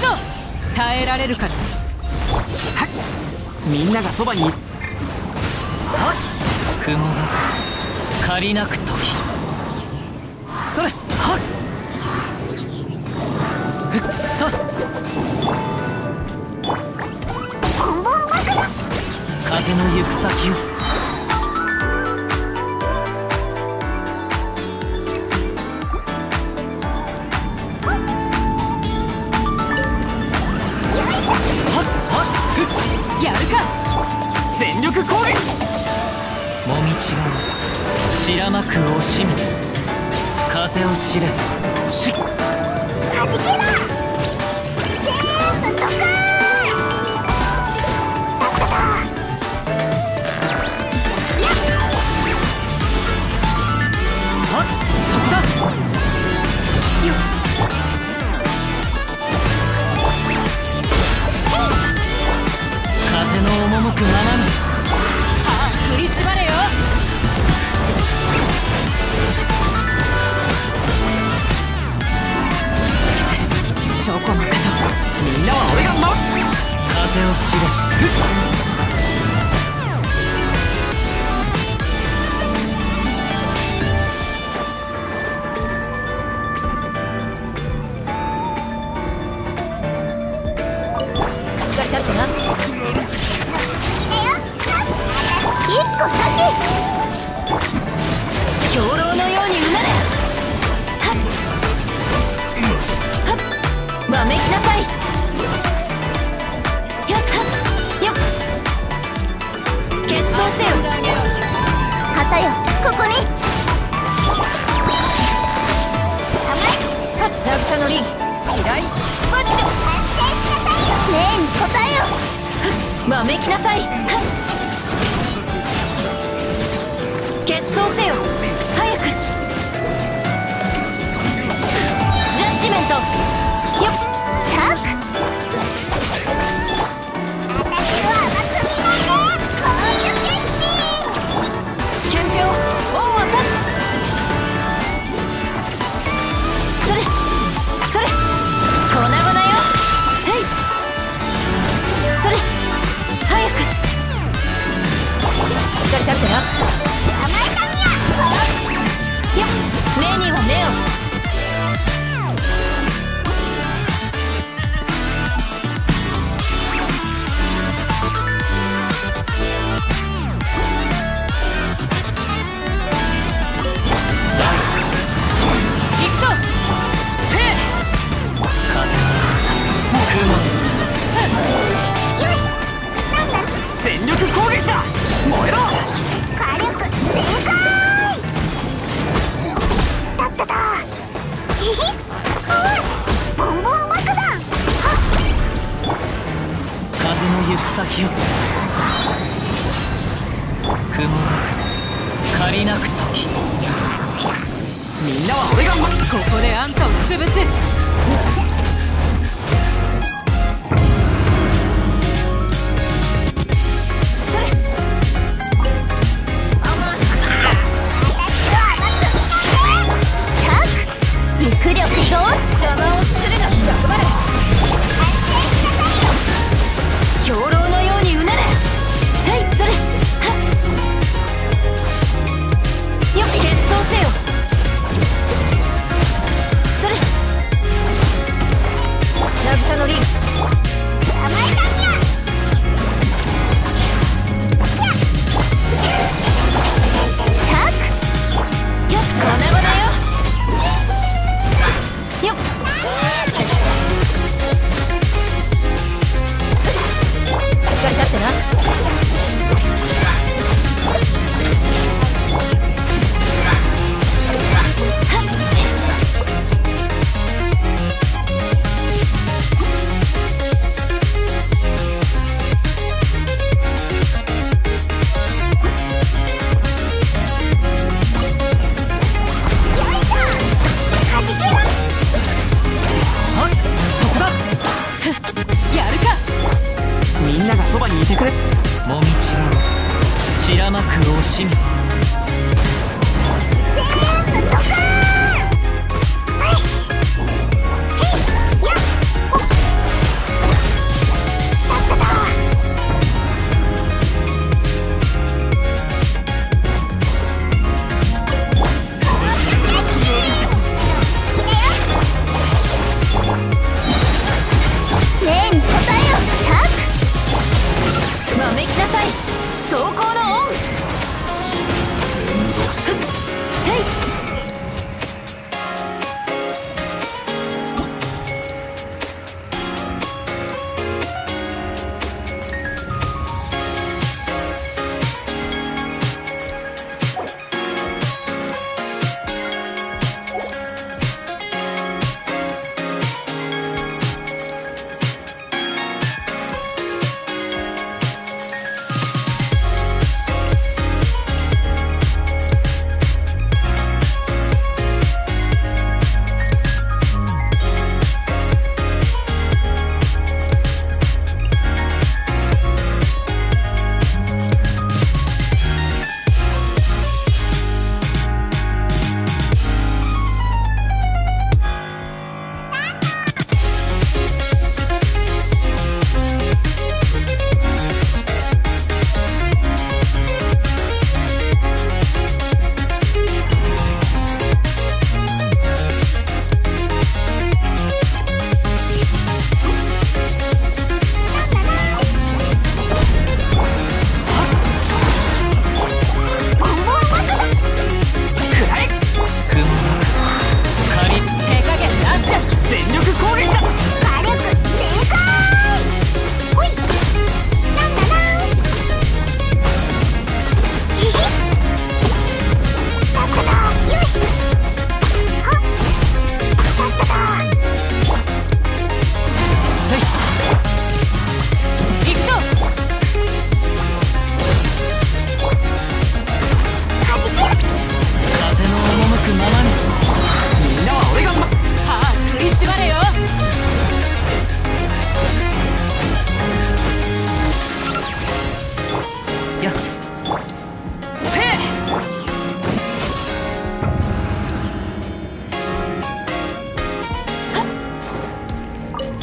ぞ。耐えられるから。 はっ、みんながそばに。はっ、 雲が借りなく時。それ。はっ、ふっと。 ボンボン爆弾。 風の行く先を。 やるか。 全力攻撃。 もみちが散らまく惜しみ。風を知れし。 はじけろ。全部ドカーン。だっただ。 はっ、そこだ。よっ。風の赴くままに。 さあ振り絞れよ。チョコマカだ。 みんなは俺が守る。 風を知れ。 しっかり立ってな。 1個だけ。 兵糧のようにうなれ。はっはっ、わめきなさい。よっはっよっ。結束せよ。 旗よ、ここに。甘い。 はっ、渚のリン嫌いバチだ。 反省しなさいよ。例に答えよ。 わめきなさい。はっ、結束せよ。早く。ジャッジメント。よっ。 チャック。私は甘く見ないで。高所決心。 憲兵恩は立つ。それそれ、粉々よ。へい。それ、早く。しっかり立ってな。 甘えたみや。 よっ、目には目を。行くぞ。せい。 風雲。 なんだ。 全力攻撃だ。燃えろ。 火力全開。だっただ。ひひ。はい。ボンボン爆弾。はっ。 風の行く先を。雲が借りなく時。 みんなは俺が守る。 ここであんたを潰す。それ。 私は甘く見ないで。チャック。肉力どう。 邪魔をするな。頑張れ。 反省しなさいよ。 兵糧のようにうなれ。はい、それ。はっ、よっ、結束せよ。それ。渚のリン甘えたみや。チャック。 よっ、粉々よ。よっ。しっかり立ってな。 しみ全部ドカーン。はい、へい、やっほっ。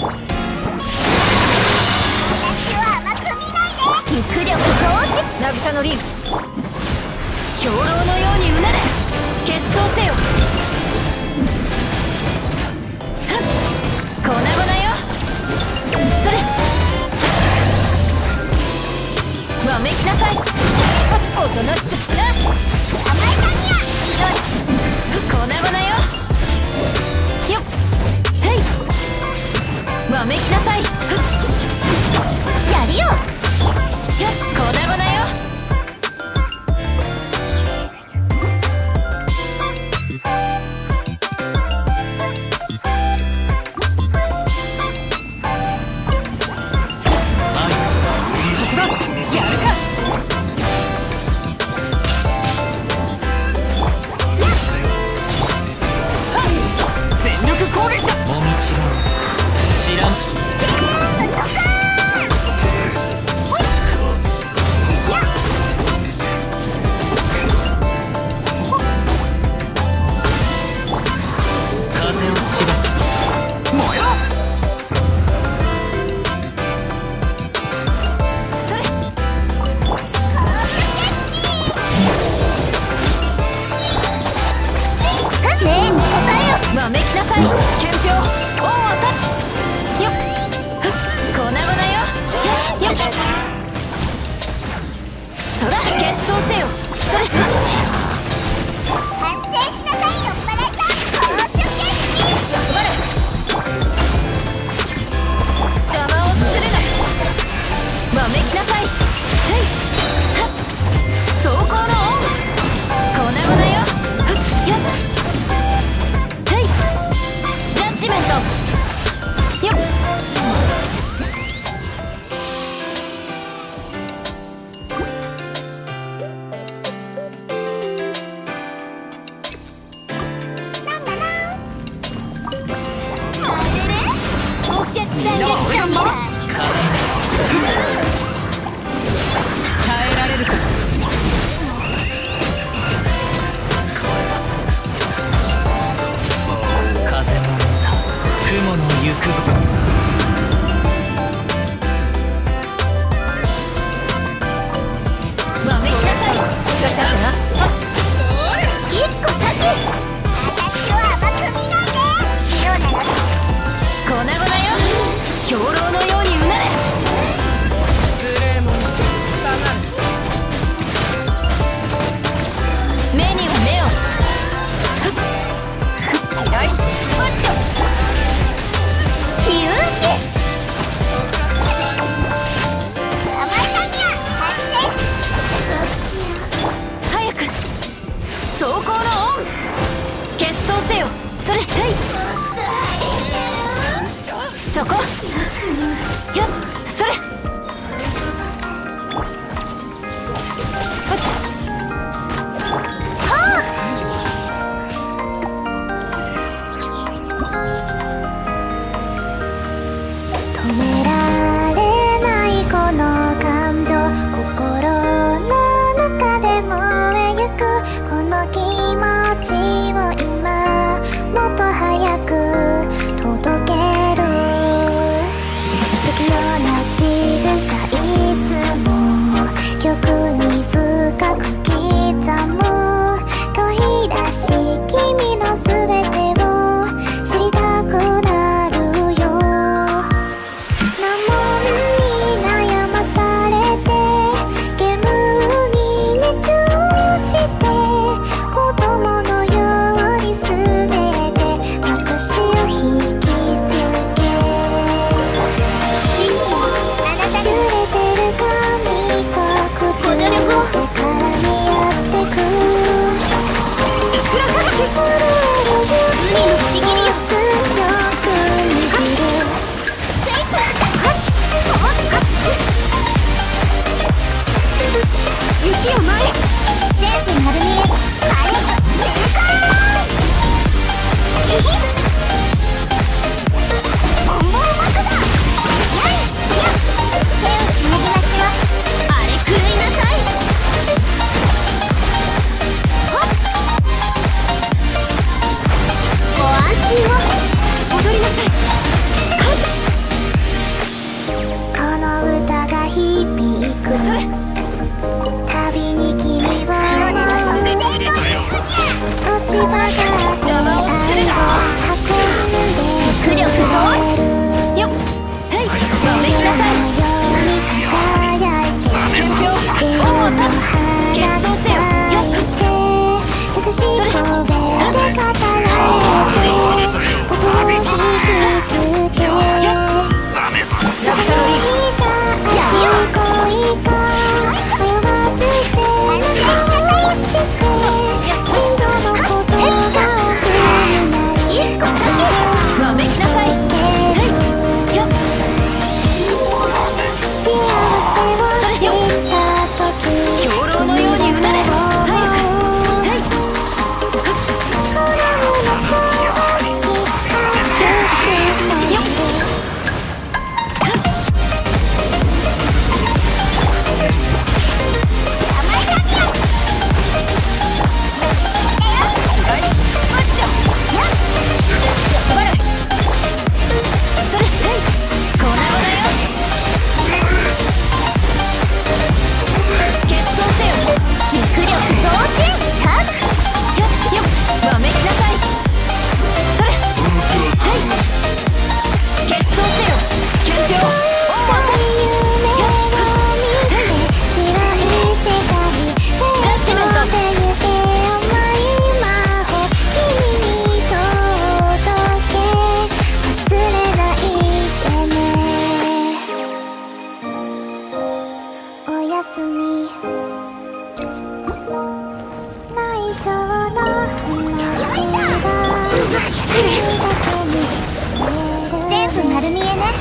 私を甘く見ないで。 肉力行使渚のリン兵糧のようにうなれ結晶せよ。粉々よ。それわめきなさい。おとなしくしな。 甘いさにゃ粉々よ。よっへいわめきなさい。 やるよ。 よっ粉々よ。わめきなさい。憲兵王を立つ。よっ粉々よ。よっそら結晶せよ。それ反省しなさいよっぱらいさん。硬直決起。 頑張れ。邪魔を作れない。わめきなさい。へいはっ装甲の恩粉々よ。よっジャッジメントよっお客さんが来たんだ。耐えられるか。 風の歌雲の行くわめきなさい。使いたくな。 一個先。私を甘く見ないで。色なの粉々よ。兵糧のようにうなれ。無礼者下がる。目には目を。嫌いマジだ。 勇気。甘いさにゃ反省し。 早く装甲の恩結晶せよ。それへいそこよっそれ止められないこの感情。心の中で燃えゆくこの気持ちを今もっと早く届ける。不器用な仕草いつも曲に深く刻む。問い出し君の全てを知りたくなるよ。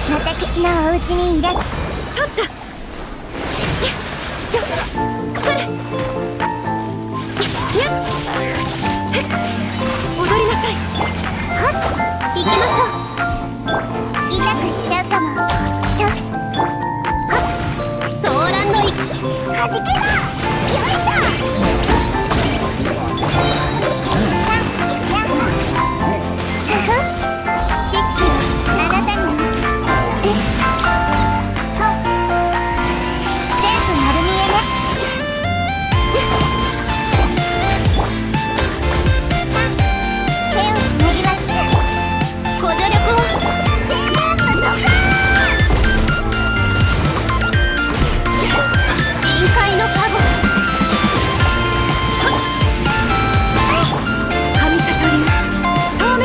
私のお家にいらっしゃ取ったそれ踊りなさい。 はっ行きましょう。痛くしちゃうかも。はっソーランのはじけろ。よいしょ。知識はあなたに全部丸見えね。手をつなぎました。ご助力を全部ドカーン。深海のカゴ神里流消滅。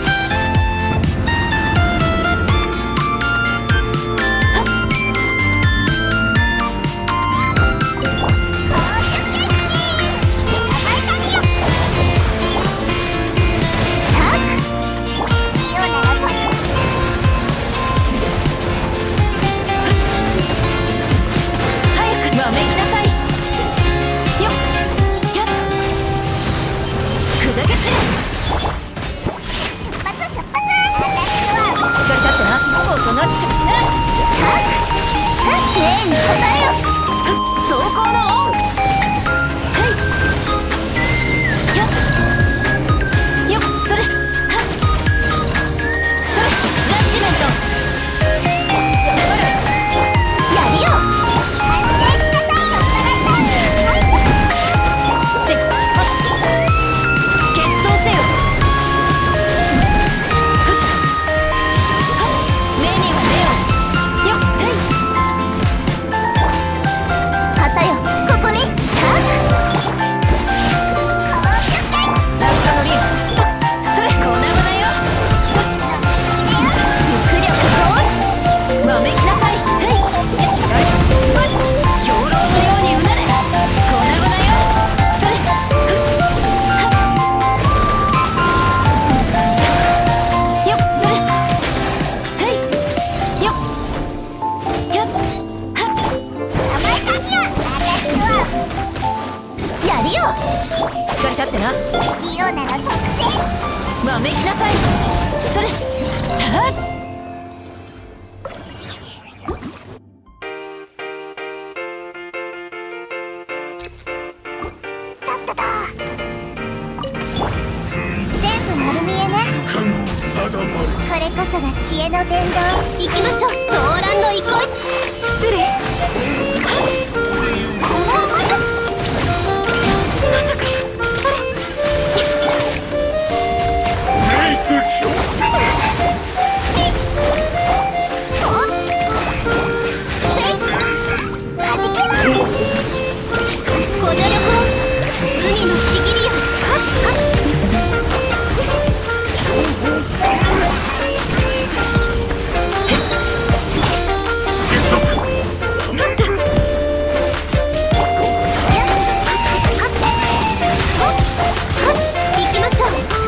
わめきなさい。それ全部丸見えね。これこそが知恵の伝道。行きましょう。ソーランの憩い。失礼。ご助力を海のちぎりよ。行きましょう。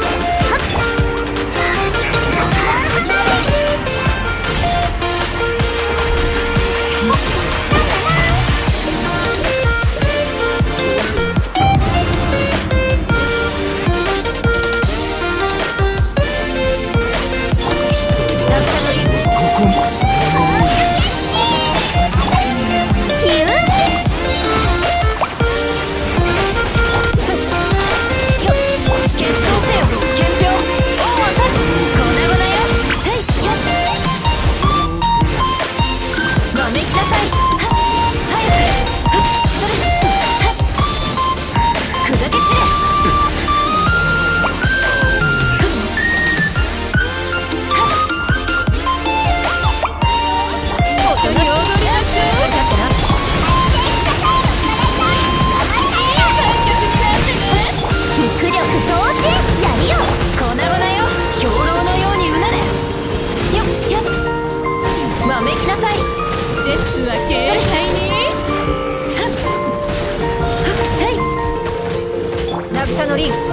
渚のリン。やっほ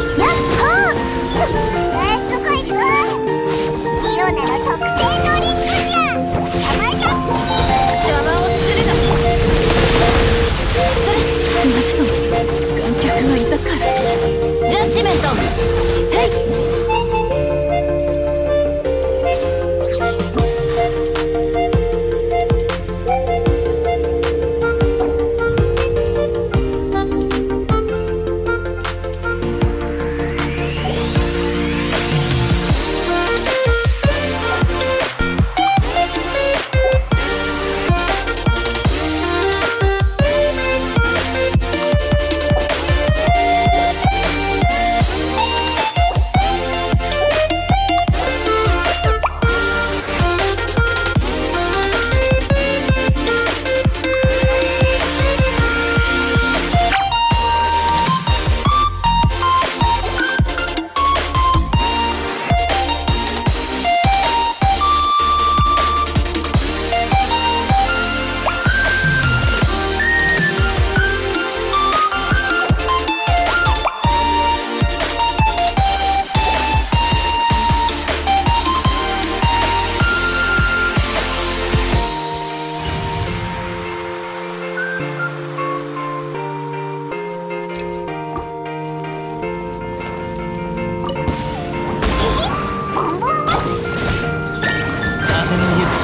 ー。すごいく。色なら特製ドリンク。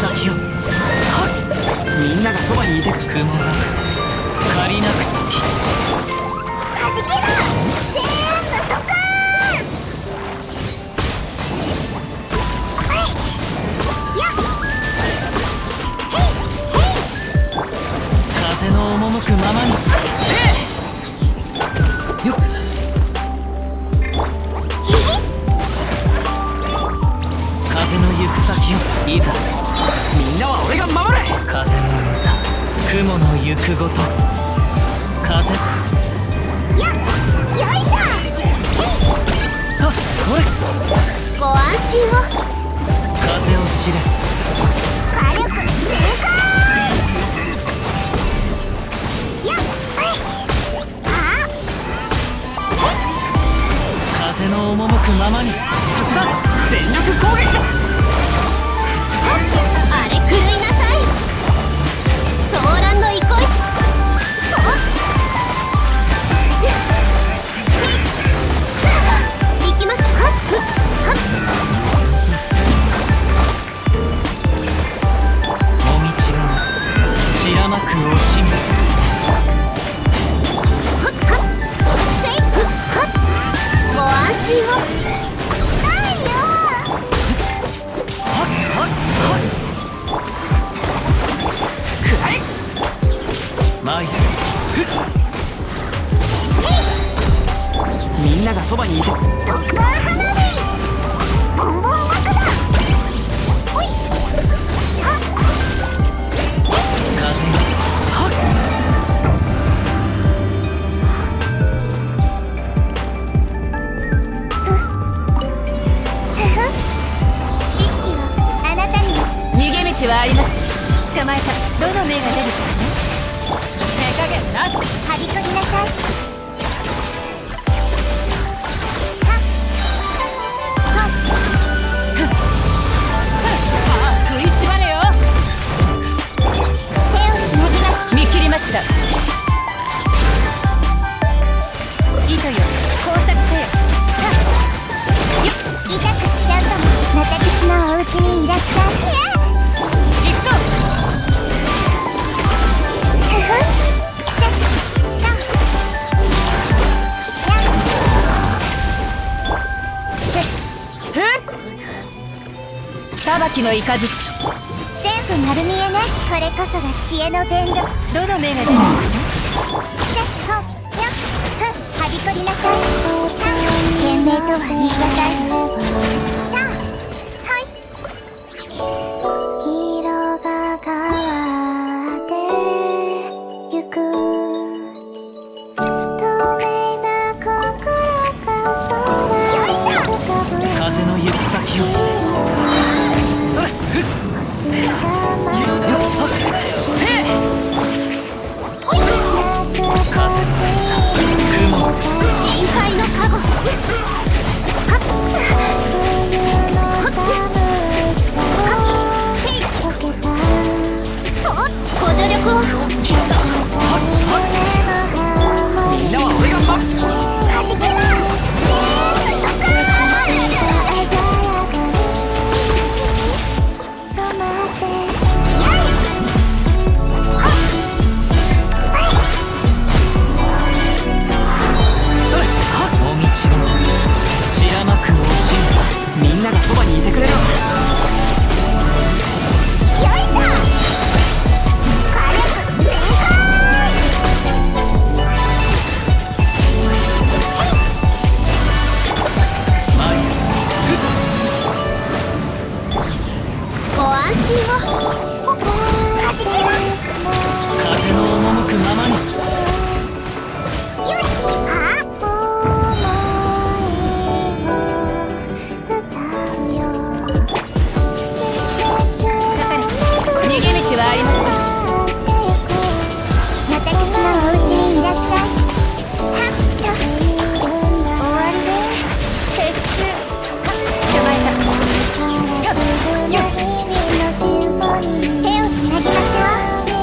先をみんながそばにいてくれ。 雲なく借りなく時はじけろ全部ドカーン。はいやっへいへい。 風の赴くままによっ風の行く先をいざみんなは俺が守る。 風の歌雲の行くごと風よっよいしょ。 はっこれご安心を。 風を知れ火力全開。やっはいあ風の赴くままに全力攻撃だ。 あれ狂いなさい。ソーランの憩い。行きましょう。はっはっもみちが散らまく惜しみはっはっせいはっご安心を。ないよ。 くらえ。 前へみんながそばにいてくれ。 ドッカー花火ボンボン爆弾。ほいはっ風知識はあなたにも。 逃げ道はあります。捕まえた。どの目が出るかしら。手加減なし。 はびこりなさい。 さあ食いしばれよ。 手をつなぎます。 見切りました。糸よ工作せよ。 痛くしちゃうかも。私のお家にいらっしゃい。 行くぞ。 ふふせっ裁きの雷。 全部丸見えね。これこそが知恵の伝道。 どの目が出るかしせっほよっふはびこりなさい。賢明とは言い難い。はい色が変わってゆく透明な心が空に浮かぶ。 風の行く先をそれ星が舞う深海のカゴ。はっご助力を。 みんなは俺が守る。 はじけろ全部ドカーン。染まってやいはっもみちが散らまく惜しみんながそばにいてくれよ。 よいしょ。火力全開。 み前へご安心を。はじけろ風の赴くままによいはっ思いを歌うよ。 逃げ道はありません。 私のお家にいらっしゃい。はっと終わりね。撤収。捕まえた。 手をつなぎましょう。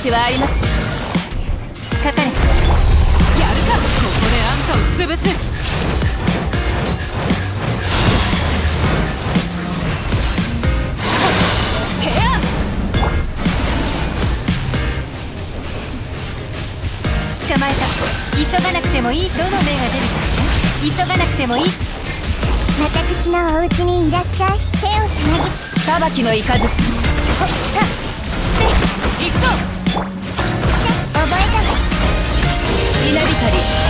ちはあります。かかれ。やるか。ここであんたを潰す。ケア。捕まえた。急がなくてもいい。どの目が出るか。急がなくてもいい。 私のお家にいらっしゃい。手をつなぎ裁きの雷。ほっ、はっ、せい、行くぞ。 覚えたわ。 稲光。